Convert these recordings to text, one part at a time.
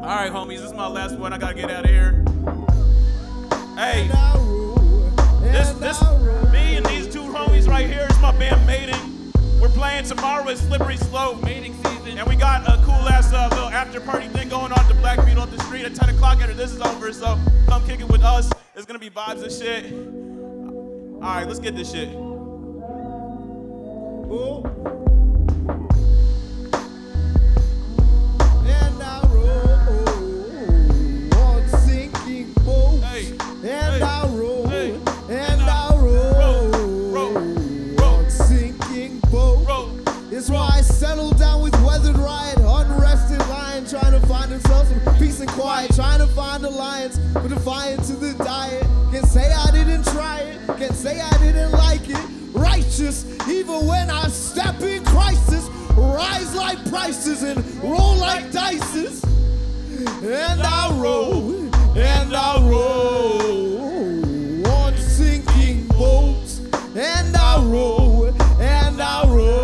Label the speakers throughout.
Speaker 1: All right, homies, this is my last one. I gotta get out of here. Hey, me and these two homies right here is my band Mating. We're playing tomorrow at Slippery Slope, Mating season, and we got a cool ass little after party thing going on at the Black Beetle off the street at 10 o'clock after this is over. So come kick it with us. It's gonna be vibes and shit. All right, let's get this shit. Ooh.
Speaker 2: It's why I settled down with weathered riot, unrested lion, trying to find himself some peace and quiet, trying to find alliance, but defiant to the diet. Can't say I didn't try it, can't say I didn't like it. Righteous, even when I step in crisis, rise like prices and roll like dices. And I roll, and I roll on sinking boats, and I roll, and I roll.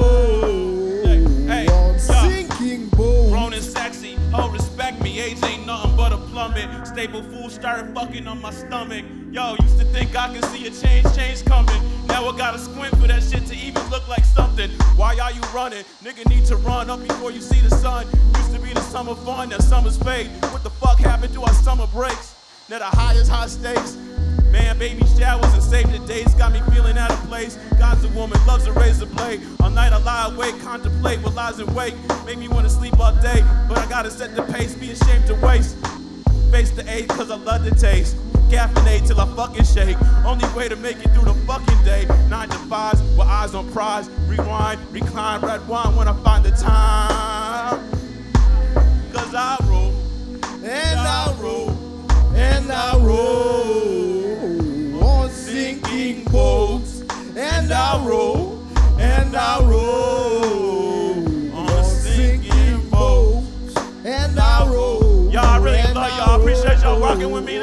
Speaker 1: Age ain't nothing but a plummet. Stable fool started fucking on my stomach. Yo, used to think I could see a change coming. Now I gotta squint for that shit to even look like something. Why are you running? Nigga need to run up before you see the sun. Used to be the summer fun, now summer's fade. What the fuck happened to our summer breaks? Now the highest high stakes. Man, baby showers and save the dates got me feeling out of place. God's a woman, loves a razor blade. All night I lie awake, contemplate what lies in wake. Make me want to sleep all day, but I gotta set the pace, be ashamed to waste. Face the age, cause I love the taste. Caffeinate till I fucking shake. Only way to make it through the fucking day. 9 to 5s with eyes on prize. Rewind, recline, red wine when I find the time. Cause I roll, and I roll, and I roll. Sinking boats, and I roll, and I roll on sinking boats, and I roll. Y'all, I really love y'all. Appreciate y'all rocking with me.